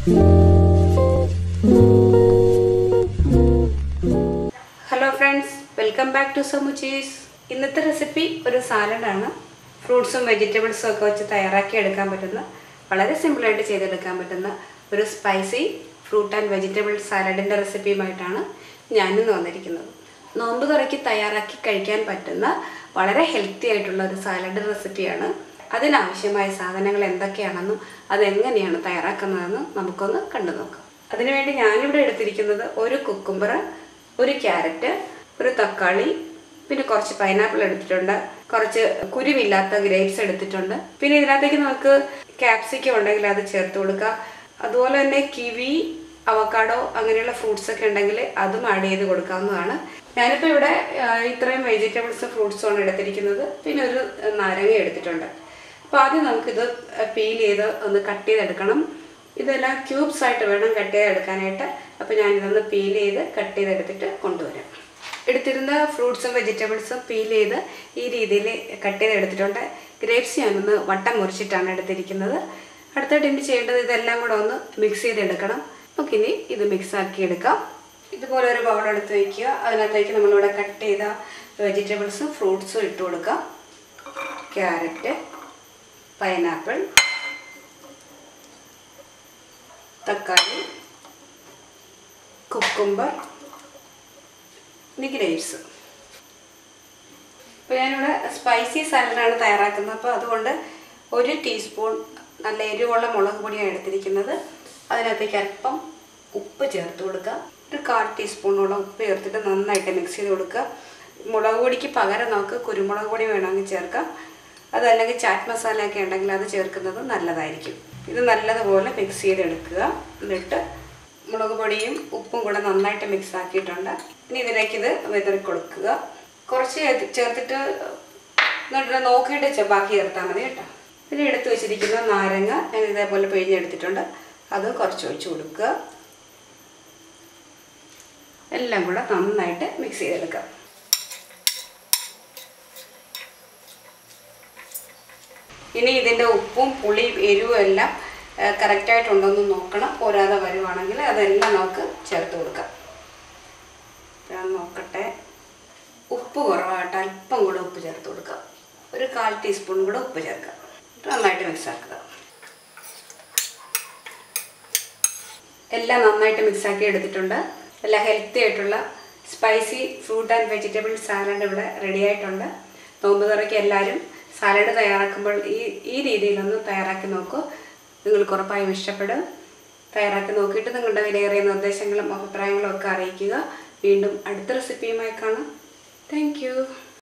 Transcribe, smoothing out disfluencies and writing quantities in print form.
Hello friends, welcome back to Samuchis. ഇന്നത്തെ recipe ഒരു സാലഡാണ്. ഫ്രൂട്ട്സും വെജിറ്റബിൾസും ഒക്കെ വെച്ച് തയ്യാറാക്കി എടുക്കാൻ പറ്റുന്ന വളരെ സിമ്പിൾ ആയിട്ട് ചെയ്തെടുക്കാൻ പറ്റുന്ന ഒരു സ്പൈസി ഫ്രൂട്ട് ആൻഡ് വെജിറ്റബിൾ സാലഡിന്റെ റെസിപ്പിയുമായിട്ടാണ് ഞാൻ ഇന്ന് വന്നിരിക്കുന്നത്. നോമ്പ് തുറക്കി തയ്യാറാക്കി കഴിക്കാൻ പറ്റുന്ന വളരെ ഹെൽത്തി ആയിട്ടുള്ള ഒരു സാലഡ് റെസിപ്പിയാണ്. അതിനാവശ്യമായ സാധനങ്ങൾ എന്തൊക്കെയാണെന്നും അതെങ്ങനെയാണ് തയ്യാറാക്കുന്നതെന്നും നമുക്കൊന്ന് കണ്ടു നോക്കാം. അതിനുവേണ്ടി ഞാനിവിടെ എടുത്തിരിക്കുന്നത് ഒരു കുക്കുംബർ, ഒരു ക്യാരറ്റ്, ഒരു തക്കാളി, പിന്നെ കുറച്ച് പൈനാപ്പിൾ എടുത്തിട്ടുണ്ട്, കുറച്ച് കുരുവില്ലാത്ത ഗ്രേപ്സ് എടുത്തിട്ടുണ്ട്. പിന്നെ ഇതിനകത്തേക്ക് നമുക്ക് ക്യാപ്സിക്കം ഉണ്ടെങ്കിൽ അത് ചേർത്ത് കൊടുക്കുക. അതുപോലെ തന്നെ കിവി, അവക്കാഡോ അങ്ങനെയുള്ള ഫ്രൂട്ട്സ് ഒക്കെ ഉണ്ടെങ്കിൽ അതും ആഡ് ചെയ്ത് കൊടുക്കാവുന്നതാണ്. ഞാനിപ്പോൾ ഇവിടെ ഇത്രയും വെജിറ്റബിൾസും ഫ്രൂട്ട്സും ആണ് എടുത്തിരിക്കുന്നത്. പിന്നെ ഒരു നാരങ്ങ എടുത്തിട്ടുണ്ട്. അപ്പോൾ ആദ്യം നമുക്കിത് പീൽ ചെയ്ത് ഒന്ന് കട്ട് ചെയ്തെടുക്കണം. ഇതെല്ലാം ക്യൂബ്സ് ആയിട്ട് വേണം കട്ട് ചെയ്തെടുക്കാനായിട്ട്. അപ്പോൾ ഞാനിതൊന്ന് പീൽ ചെയ്ത് കട്ട് ചെയ്തെടുത്തിട്ട് കൊണ്ടുവരാം. എടുത്തിരുന്ന ഫ്രൂട്ട്സും വെജിറ്റബിൾസും പീൽ ചെയ്ത് ഈ രീതിയിൽ കട്ട് ചെയ്തെടുത്തിട്ടുണ്ട്. ഗ്രേപ്സ് ഞാനൊന്ന് വട്ടം മുറിച്ചിട്ടാണ് എടുത്തിരിക്കുന്നത്. അടുത്തായിട്ട് ഇനി ചെയ്യേണ്ടത് ഇതെല്ലാം കൂടെ ഒന്ന് മിക്സ് ചെയ്തെടുക്കണം. നമുക്കിനി ഇത് മിക്സ് ആക്കി എടുക്കാം. ഇതുപോലെ ഒരു ബൗൾ എടുത്ത് വയ്ക്കുക. അതിനകത്തേക്ക് നമ്മളിവിടെ കട്ട് ചെയ്ത വെജിറ്റബിൾസും ഫ്രൂട്ട്സും ഇട്ട് കൊടുക്കാം. ക്യാരറ്റ്, പൈനാപ്പിൾ, തക്കാളി, കുക്കുംബർ, ഗ്രേപ്സ്. ഇപ്പോൾ ഞാനിവിടെ സ്പൈസി സാലഡാണ് തയ്യാറാക്കുന്നത്. അപ്പോൾ അതുകൊണ്ട് 1 ടീസ്പൂൺ നല്ല എരിവുള്ള മുളക് പൊടിയാണ് എടുത്തിരിക്കുന്നത്. അതിനകത്തേക്ക് അല്പം ഉപ്പ് ചേർത്ത് കൊടുക്കുക. ഒരു 1/4 ടീസ്പൂണോളം ഉപ്പ് ചേർത്തിട്ട് നന്നായിട്ട് മിക്സ് ചെയ്ത് കൊടുക്കുക. മുളക് പൊടിക്ക് പകരം നമുക്ക് കുരുമുളക് പൊടി വേണമെങ്കിൽ ചേർക്കാം. അതല്ലെങ്കിൽ ചാറ്റ് മസാല ഒക്കെ ഉണ്ടെങ്കിൽ അത് ചേർക്കുന്നത് നല്ലതായിരിക്കും. ഇത് നല്ലതുപോലെ മിക്സ് ചെയ്തെടുക്കുക. എന്നിട്ട് മുളക് പൊടിയും ഉപ്പും കൂടെ നന്നായിട്ട് മിക്സ് ആക്കിയിട്ടുണ്ട്. ഇനി ഇതിലേക്ക് ഇത് വിതറി കൊടുക്കുക. കുറച്ച് ചേർത്തിട്ട് എന്നിട്ട് നോക്കിയിട്ട് ബാക്കി ചേർത്താൽ മതി കേട്ടോ. പിന്നെ എടുത്ത് വെച്ചിരിക്കുന്ന നാരങ്ങ ഞാൻ ഇതേപോലെ പിഴിഞ്ഞെടുത്തിട്ടുണ്ട്. അതും കുറച്ച് ഒഴിച്ച് കൊടുക്കുക. എല്ലാം കൂടെ നന്നായിട്ട് മിക്സ് ചെയ്തെടുക്കുക. ഇനി ഇതിൻ്റെ ഉപ്പും പുളിയും എരിവും എല്ലാം കറക്റ്റായിട്ടുണ്ടോയെന്ന് നോക്കണം. പോരാതെ വരുവാണെങ്കിൽ അതെല്ലാം നമുക്ക് ചേർത്ത് കൊടുക്കാം. ഞാൻ നോക്കട്ടെ. ഉപ്പ് കുറവായിട്ട് അല്പം കൂടെ ഉപ്പ് ചേർത്ത് കൊടുക്കാം. ഒരു 1/4 ടീസ്പൂൺ കൂടെ ഉപ്പ് ചേർക്കാം. നന്നായിട്ട് മിക്സ് ആക്കുക. എല്ലാം നന്നായിട്ട് മിക്സാക്കി എടുത്തിട്ടുണ്ട്. എല്ലാം ഹെൽത്തി ആയിട്ടുള്ള spicy fruit and vegetable salad ഇവിടെ റെഡി ആയിട്ടുണ്ട്. നോമ്പ് തുറക്കി എല്ലാവരും സാലഡ് തയ്യാറാക്കുമ്പോൾ ഈ രീതിയിലൊന്ന് തയ്യാറാക്കി നോക്കൂ. നിങ്ങൾക്ക് ഉറപ്പായും ഇഷ്ടപ്പെടും. തയ്യാറാക്കി നോക്കിയിട്ട് നിങ്ങളുടെ വിലയേറിയ നിർദ്ദേശങ്ങളും അഭിപ്രായങ്ങളും ഒക്കെ അറിയിക്കുക. വീണ്ടും അടുത്ത റെസിപ്പിയുമായി കാണാം. Thank U.